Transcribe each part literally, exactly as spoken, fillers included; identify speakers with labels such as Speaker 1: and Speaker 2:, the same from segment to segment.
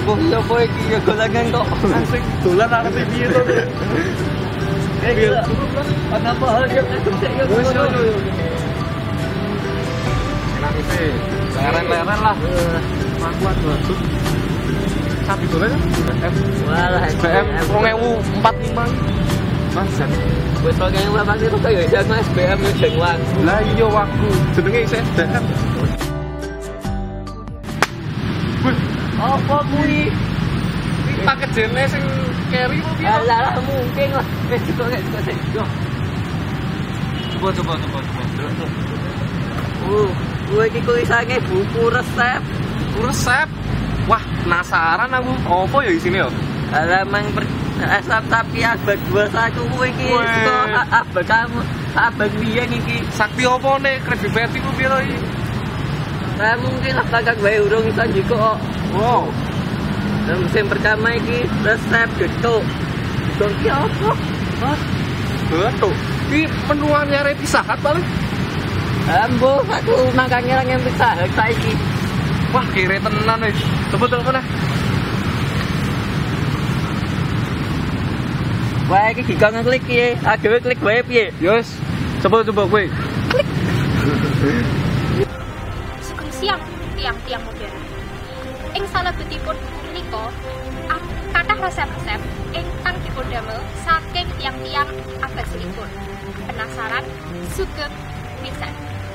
Speaker 1: Wong sapa iki ya golangan kok asik dolan arep piye to. Eh gila. Ana apa hal yang cek yo. Enak iki. Leren-leren lah. Kuat banget. Sapi dolen kan? Walah, B M dua ribu empat puluh lima. Mas jan. Wis dua ribu delapan itu kaya jan Mas B M yo jeng wang. Lah iya waktu jenenge isih B M. Apa kuwi? Iki paket jene sing carry opo piye? Alah mungkin lah. Wis kok nek kok sik. Coba coba coba coba. Uh, gue iki tulisannya buku resep. Buku resep. Wah, penasaran aku. Apa ya isine yo? Halaman resep tapi abad dua puluh satu kuwi iki saka abad kamu, abad biyen iki. Sakti opo nek kredibility ku piro iki? Nah, mungkin lah kakak gue urung iso njiko kok. Wow. Dan musim pertama iki resep getuk. Getuk iki apa? Hah? Getuk? Ini menuan nyari Pizza Hut paling? Ambo, aku makanya lang yang Pizza Hut saiki. Wah, kira tenan wis. Coba coba nah. Wah, iki gak ngeklik piye? Adewe klik wae piye? Yos. Coba coba kowe. Klik.
Speaker 2: Siang tiang-tiang modern. Ing salebetipun punika kathah resep-resep ingkang dipundamel saking tiang-tiang abad selikur. Penasaran? Sugeng pisan.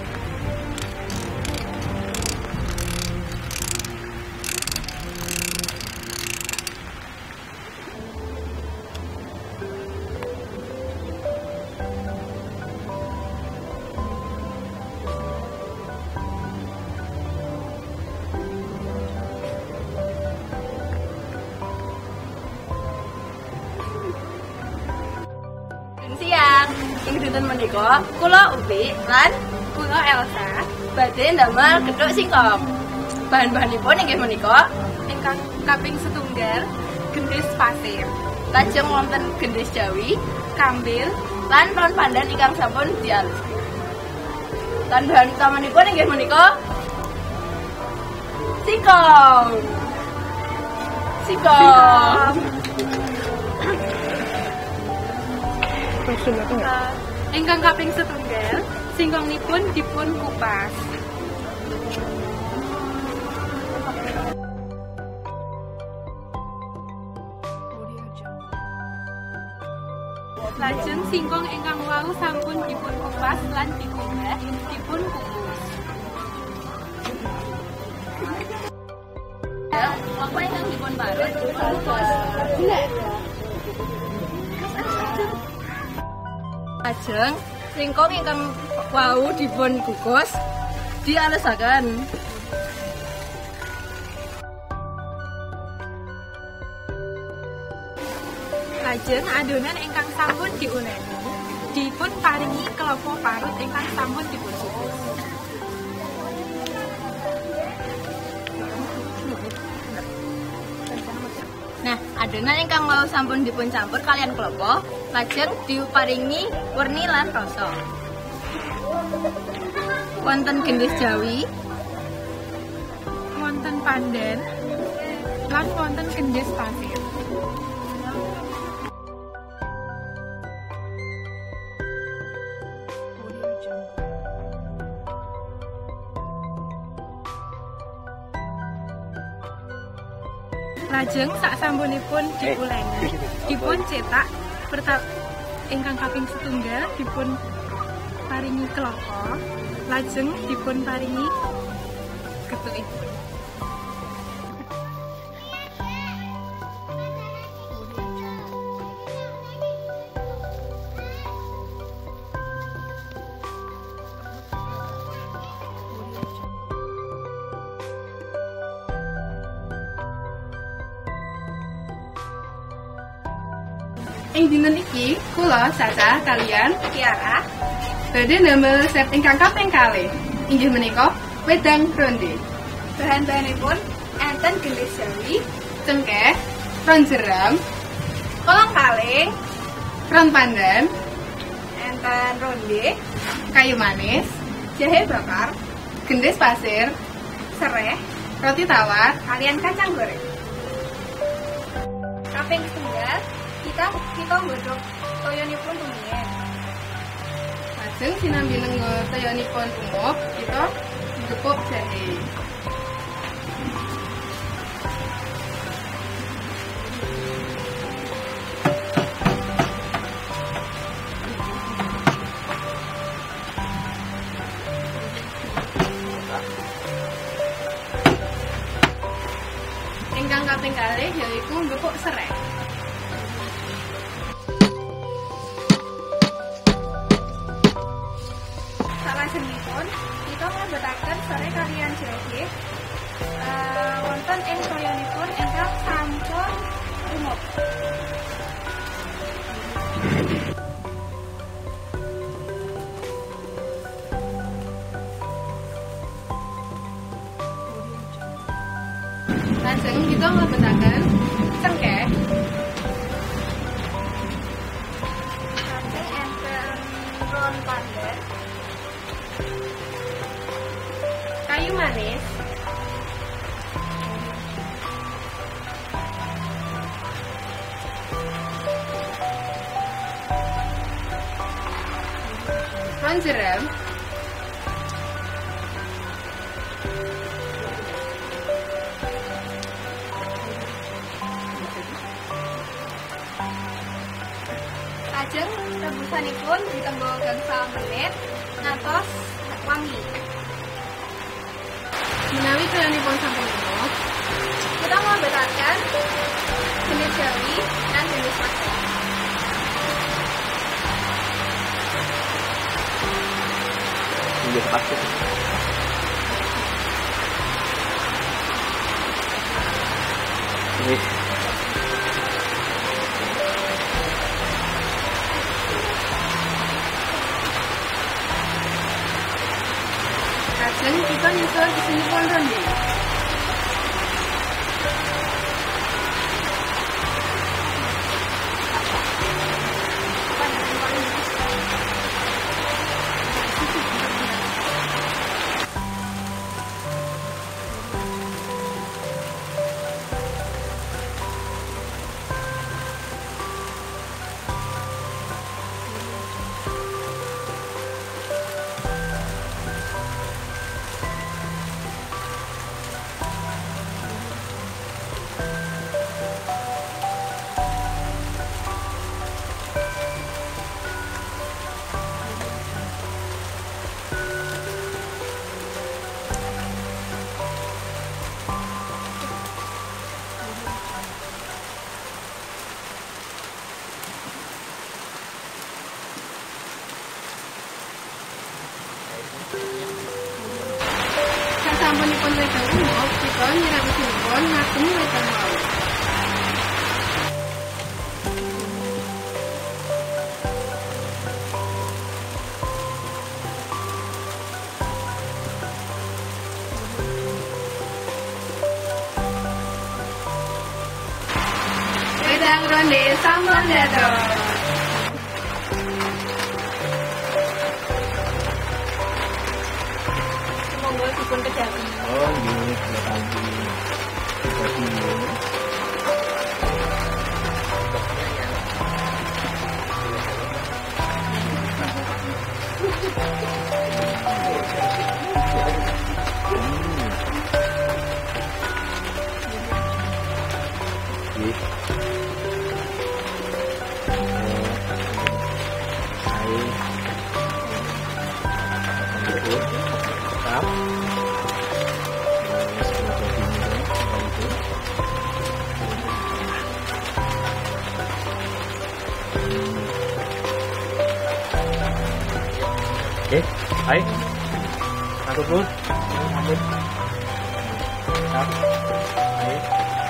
Speaker 3: Siang, ing dinten menika kula Upi lan kula Elsa badhe ndamel gethuk singkong. Bahan-bahanipun inggih menika ingkang kaping setunggal gendhis pasir. Lajeng wonten gendhis jawi, kambil lan ron pandan ingkang sampun dialuski. Lan bahan utamanipun inggih menika singkong. Singkong.
Speaker 2: Uh, ingkang kaping setunggal singkongipun dipun kupas. Lajeng singkong ingkang wau sampun dipun kupas lan dikumbah dipun kukus.
Speaker 3: Apa ingkang dipun parut? Lajeng singkong ingkang wau dipun kukus dialesaken.
Speaker 2: Lajeng adonan ingkang sampun diuneni dipun paringi klapa parut ingkang sampun dipun kukus.
Speaker 3: Nah, adonan ingkang mau sampun dipun campur kalian klapa, lajeng diparingi werni lan rasa. Wonten gendhis jawi,
Speaker 2: Wonten pandan lan wonten gendhis pasir. Lajeng sak sampunipun dipuleni, dipun cetak pertama ingkang kaping setunggal dipun paringi klapa, lajeng dipun paringi gethukipun.
Speaker 3: Ing dinten iki kula Caca kalian Kiara badhe ndamel resep ingkang kaping kalih. Inggih menika wedang ronde. Bahan-bahanipun enten gendhis jawi, cengkeh, ron jeram, kolang kaling, ron pandan, enten ronde, kayu manis, jahe bakar, gendhis pasir, sereh, roti tawar, kalian kacang goreng. Ping setunggal kita kita nggodhog toyanipun rumiyin. Lajeng sinambi nenggo toyanipun umub kita gepuk jahe. Ingkang kaping kalih yaiku gepuk serai. Salajengipun kita nglebetaken serai kaliyan jahe uh, wonten ing toyanipun ingkang sampun umub. Lajeng kita nglebetaken cengkeh. Lajeng enten ron pandan. Kayu manis. Ron jerem. Lajeng rebusanipun ditenggo gangsal menit ngantos wangi. Menawi toyanipun sampun umub, kita nglebetaken jenis jawi dan jenis masak.
Speaker 1: Iya, pasti. Ini.
Speaker 3: Lajeng kita nyusul isinipun ronde. Sasampunipun wedang umub, kita nyiraosinipun ngagem wedang wau. Wedang ronde sampun dados. Dipun kejawi.
Speaker 1: Oh, nggih, kejawi. Kejawi. Oke, baik. Satu pun, sambut. Siap. Baik.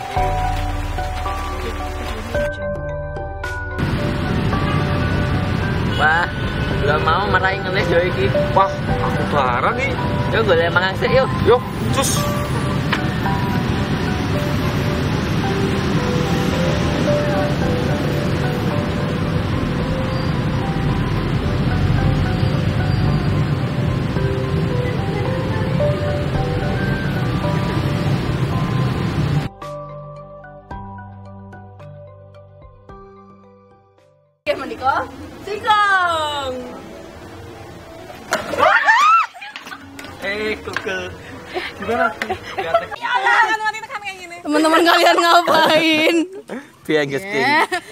Speaker 1: Wah, belum mau marahin ngeles yo iki. Wah, aku barang iki. Yo golek mangan sik yo. Yo, cus. nih Google. Gimana?
Speaker 2: Ya Allah, kan mati tekan kayak gini.
Speaker 3: Teman-teman kalian ngapain?
Speaker 1: Biar gesting.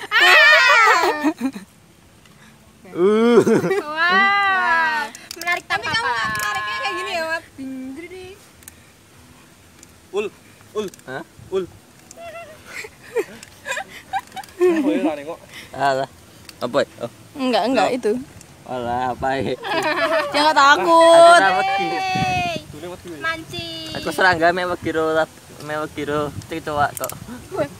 Speaker 1: Uh.
Speaker 2: Wow. Menarik tapi kamu nggak menariknya kayak gini ya, Mat? Pinter deh.
Speaker 1: Ul, ul, hah? Ul. Oh, ya nih kok. Alah. Apa? Oh.
Speaker 3: Enggak, enggak itu.
Speaker 1: Alah, apa ya?
Speaker 3: Jangan takut.
Speaker 2: Mancing.
Speaker 1: Aku serangga mewek kiro, mewek kiro, cek cowok kok.